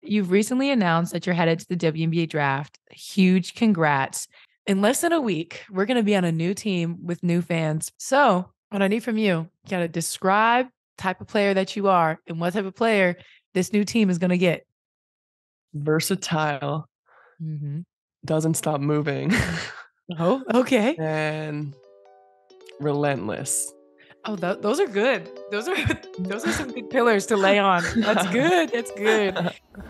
you've recently announced that you're headed to the WNBA draft. Huge congrats. In less than a week, we're going to be on a new team with new fans. So, what I need from you got to describe type of player that you are and what type of player this new team is going to get. Versatile, Mm-hmm. doesn't stop moving, Oh, okay. and relentless. Oh, those are good. Those are those are some good pillars to lay on. That's good. That's good.